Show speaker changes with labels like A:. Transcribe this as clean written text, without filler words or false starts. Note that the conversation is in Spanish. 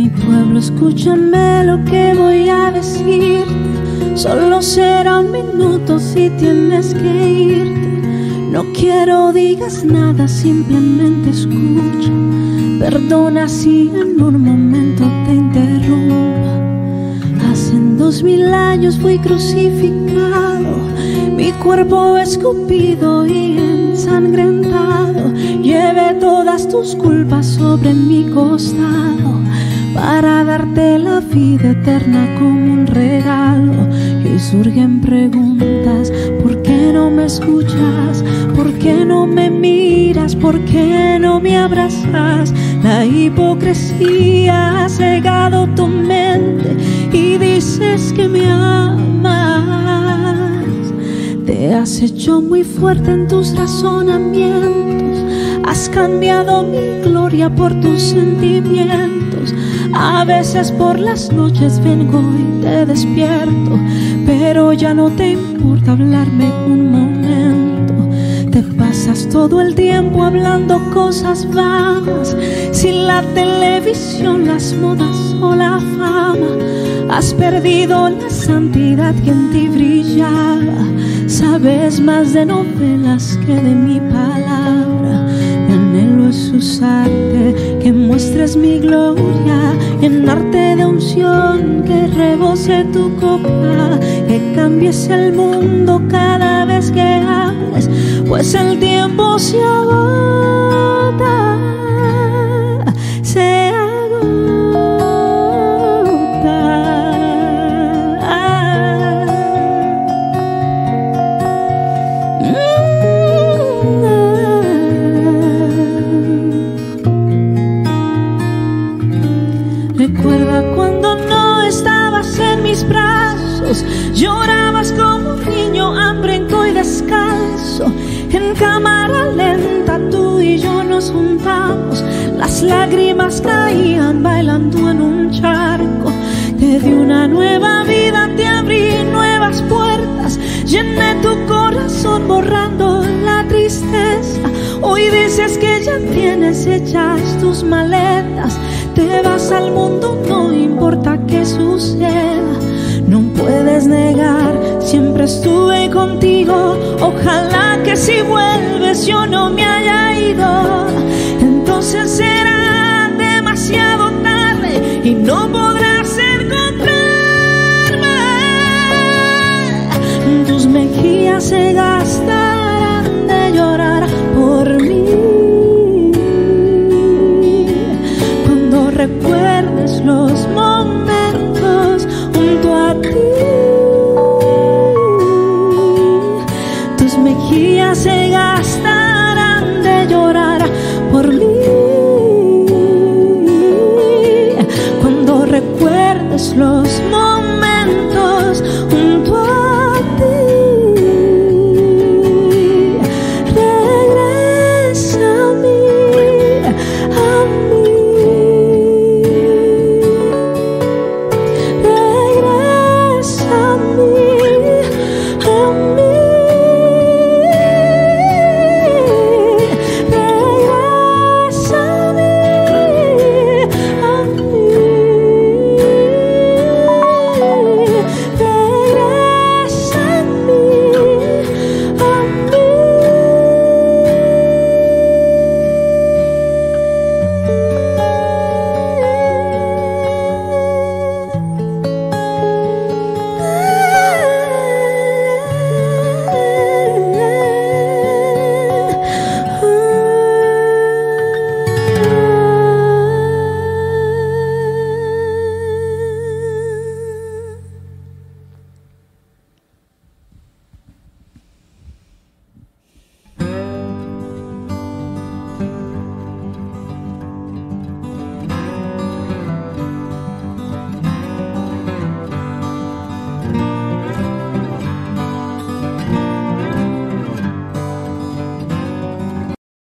A: Mi pueblo, escúchame lo que voy a decir. Solo será un minuto si tienes que irte. No quiero digas nada, simplemente escucha. Perdona si en un momento te interrumpa. Hace 2000 años fui crucificado, mi cuerpo escupido y ensangrentado. Llevé todas tus culpas sobre mi costado para darte la vida eterna como un regalo. Y hoy surgen preguntas: ¿por qué no me escuchas? ¿Por qué no me miras? ¿Por qué no me abrazas? La hipocresía ha cegado tu mente y dices que me amas. Te has hecho muy fuerte en tus razonamientos, has cambiado mi gloria por tus sentimientos. A veces por las noches vengo y te despierto, pero ya no te importa hablarme un momento. Te pasas todo el tiempo hablando cosas vanas, sin la televisión, las modas o la fama. Has perdido la santidad que en ti brillaba. Sabes más de novelas que de mi palabra. Mi anhelo es usarte, que muestres mi gloria, llenarte de unción, que rebose tu copa, que cambies el mundo cada vez que hables, pues el tiempo se agota, se agota. Recuerda cuando no estabas en mis brazos, llorabas como un niño hambriento y descalzo. En cámara lenta tú y yo nos juntamos, las lágrimas caían bailando en un charco. Te di una nueva vida, te abrí nuevas puertas, llené tu corazón borrando la tristeza. Hoy dices que ya tienes hechas tus maletas, te vas al mundo, no importa qué suceda. No puedes negar, siempre estuve contigo. Ojalá que si vuelves yo no me haya ido. Entonces será demasiado tarde y no podrás encontrarme. Tus mejillas se gastarán de llorar por mí. Cuando recuerdes los momentos junto a ti, tus mejillas se gastarán de llorar por mí. Cuando recuerdes los momentos